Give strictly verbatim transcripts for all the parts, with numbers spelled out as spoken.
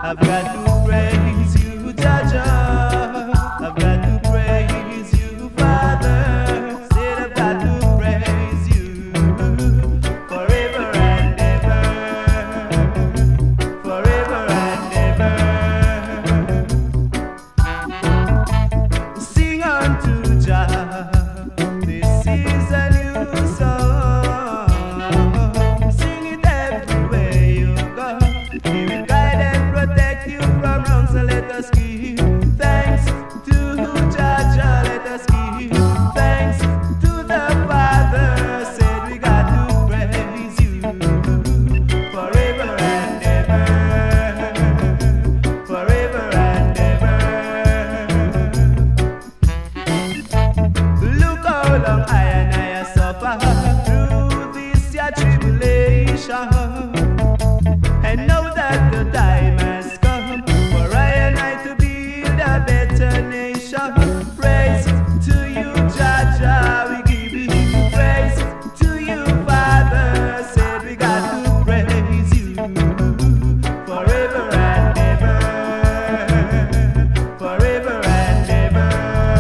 I've got to praise you, Jaja. I've got to praise you, Father. Said I've got to praise you forever and ever, forever and ever. Sing unto Jah. This is a new song. Sing it everywhere you go. He will guide and protect you from wrong. So let us give thanks to Jah Jah. Let us give thanks to the Father. Said we got to praise you forever and ever, forever and ever. Look how long I and I suffer through this your tribulation, and know that the time has come for I and I to build a better nation. Praise to you, Jah Jah, we give you praise to you, Father. Said we got to praise you forever and ever, forever and ever.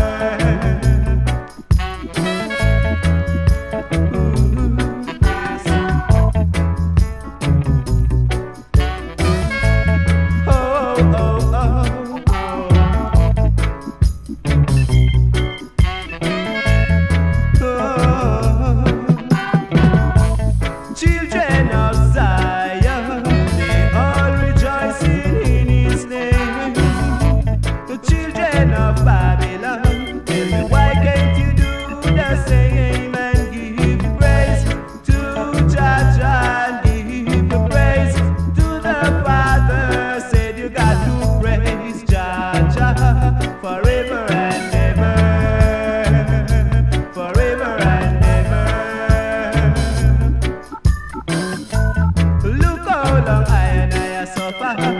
Children of Zion, they all rejoicing in His name. The children of Babylon, tell me why can't you do the same and give praise to Jah Jah, give the praise to the Father. Said you got to praise Jah Jah forever and ever, forever and ever. Look how long I and I suffer